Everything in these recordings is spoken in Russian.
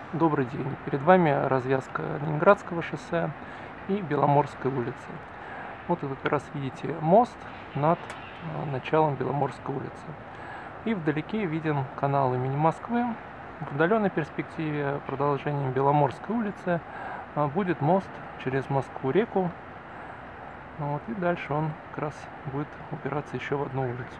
Добрый день. Перед вами развязка Ленинградского шоссе и Беломорской улицы. Вот вы как раз видите мост над началом Беломорской улицы. И вдалеке виден канал имени Москвы. В удаленной перспективе продолжением Беломорской улицы будет мост через Москву-реку. Вот, и дальше он как раз будет упираться еще в одну улицу.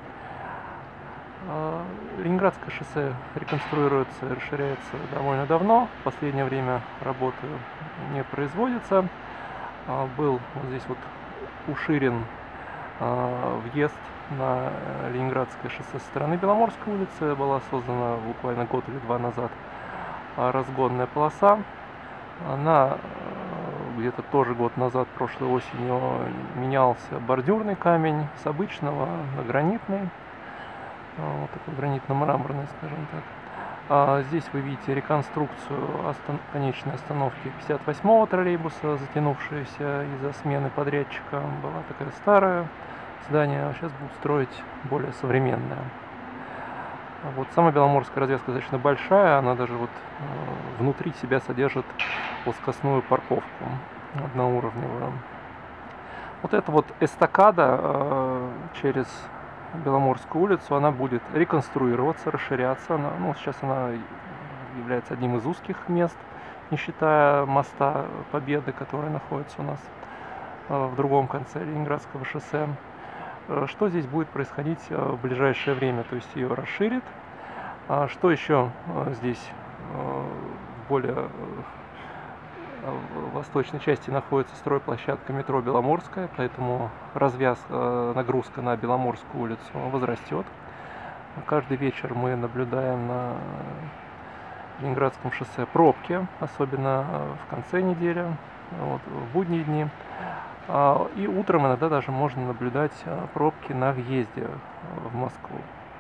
Ленинградское шоссе реконструируется и расширяется довольно давно. В последнее время работы не производится. Был вот здесь вот уширен въезд на Ленинградское шоссе со стороны Беломорской улицы. Была создана буквально год или два назад разгонная полоса. Она где-то тоже год назад, прошлой осенью, менялся бордюрный камень с обычного на гранитный. Вот такой гранитно-мраморный, скажем так. Здесь вы видите реконструкцию конечной остановки 58-го троллейбуса, затянувшаяся из-за смены подрядчика. Была такая старая здание, а сейчас будут строить более современное. Вот сама Беломорская развязка достаточно большая, она даже вот внутри себя содержит плоскостную парковку одноуровневую. Вот эта вот эстакада через Беломорскую улицу, она будет реконструироваться, расширяться. Сейчас она является одним из узких мест, не считая моста Победы, который находится у нас в другом конце Ленинградского шоссе. Что здесь будет происходить в ближайшее время? То есть ее расширит. Что еще здесь в более восточной части находится стройплощадка метро Беломорская, поэтому нагрузка на Беломорскую улицу возрастет. Каждый вечер мы наблюдаем на Ленинградском шоссе пробки, особенно в конце недели, в будние дни. И утром иногда даже можно наблюдать пробки на въезде в Москву.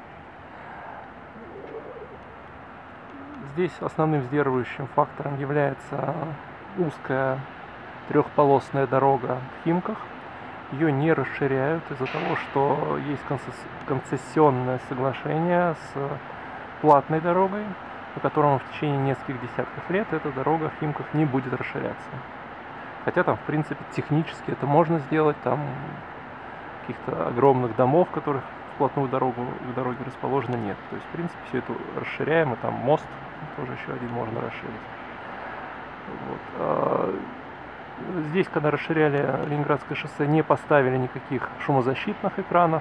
Здесь основным сдерживающим фактором является узкая трехполосная дорога в Химках. Ее не расширяют из-за того, что есть концессионное соглашение с платной дорогой, по которому в течение нескольких десятков лет эта дорога в Химках не будет расширяться. Хотя там, в принципе, технически это можно сделать, там каких-то огромных домов, которых вплотную к дороге расположено, нет. То есть, в принципе, все это расширяем, и там мост тоже еще один можно расширить. Вот. Здесь, когда расширяли Ленинградское шоссе, не поставили никаких шумозащитных экранов.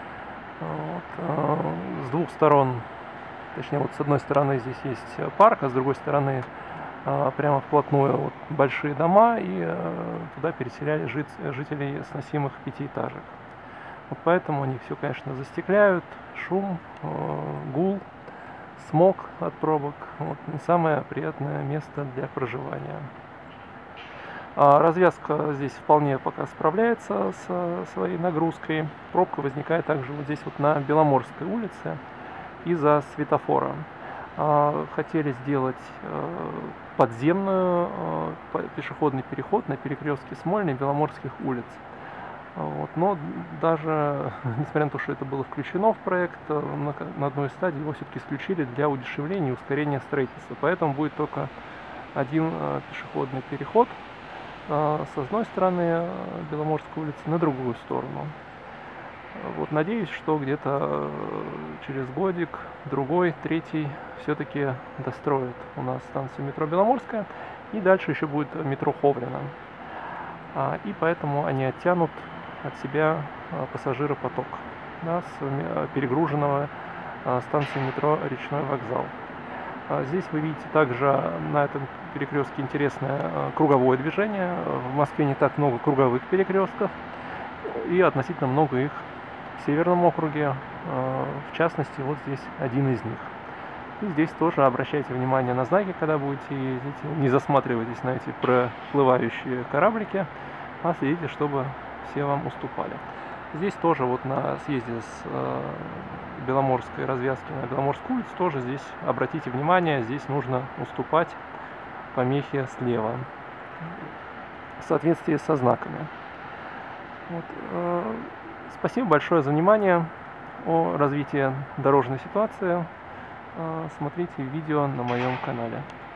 С двух сторон, точнее, вот с одной стороны здесь есть парк, а с другой стороны прямо вплотную большие дома, и туда переселяли жителей сносимых пятиэтажек. Вот поэтому они все, конечно, застекляют, шум, гул, смог от пробок. Не самое приятное место для проживания. Развязка здесь вполне пока справляется со своей нагрузкой. Пробка возникает также вот здесь вот на Беломорской улице из-за светофора. Хотели сделать подземный пешеходный переход на перекрестке Смольной и Беломорских улиц. Но даже несмотря на то, что это было включено в проект, на одной стадии его все-таки исключили для удешевления и ускорения строительства. Поэтому будет только один пешеходный переход с одной стороны Беломорской улицы на другую сторону. Надеюсь, что где-то через годик, другой, третий все-таки достроят у нас станцию метро Беломорская, и дальше еще будет метро Ховрина. И поэтому они оттянут от себя пассажиропоток с перегруженного станции метро Речной вокзал. Здесь вы видите также на этом перекрестке интересное круговое движение. В Москве не так много круговых перекрестков, и относительно много их в Северном округе. В частности, вот здесь один из них. И здесь тоже обращайте внимание на знаки, когда будете ездить. Не засматривайтесь на эти проплывающие кораблики, а следите, чтобы все вам уступали. Здесь тоже на съезде с Беломорской развязки на Беломорскую улицу тоже здесь обратите внимание, здесь нужно уступать помехи слева в соответствии со знаками. Спасибо большое за внимание. О развитии дорожной ситуации смотрите видео на моем канале.